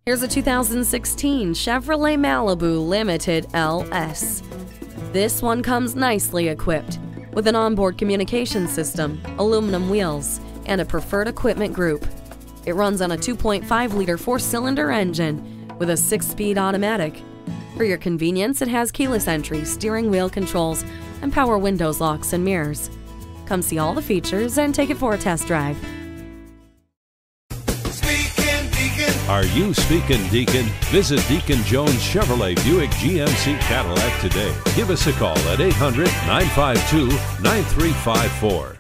Here's a 2016 Chevrolet Malibu Limited LS. This one comes nicely equipped with an onboard communication system, aluminum wheels, and a preferred equipment group. It runs on a 2.5-liter four-cylinder engine with a 6-speed automatic. For your convenience, it has keyless entry, steering wheel controls, and power windows, locks, and mirrors. Come see all the features and take it for a test drive. Are you speaking Deacon? Visit Deacon Jones Chevrolet Buick GMC Cadillac today. Give us a call at 800-952-9354.